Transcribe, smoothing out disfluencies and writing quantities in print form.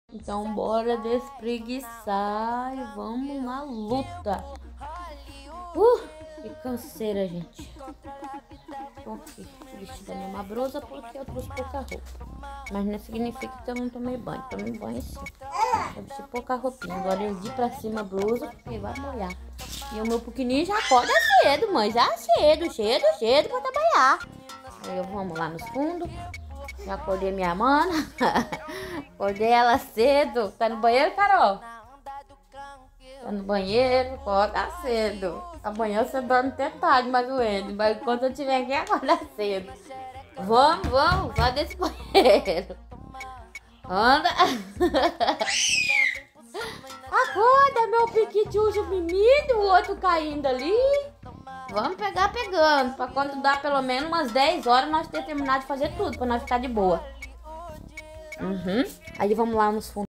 Então bora despreguiçar e vamos na luta. Que canseira, gente. Tô aqui vestida a mesma blusa porque eu trouxe pouca roupa. Mas não significa que eu não tomei banho. Tomei banho sim. Eu vesti pouca roupinha. Agora eu de pra cima a blusa porque vai molhar. E o meu pequenininho já acorda cedo, mãe. Já cedo pra trabalhar. Aí vamos lá nos fundos. Já acordei minha mana. Acordei ela cedo. Tá no banheiro, Carol? Tá no banheiro, acorda cedo. Amanhã você dorme até tarde, mais ou menos. Mas quando eu tiver aqui, acorda cedo. Vamos, vai desse banheiro. Anda. Acorda, meu piquitinho menino, o outro caindo ali. Vamos pegar pegando, pra quando dá pelo menos umas 10 horas nós ter terminado de fazer tudo, pra nós ficar de boa. Aí vamos lá nos fundos.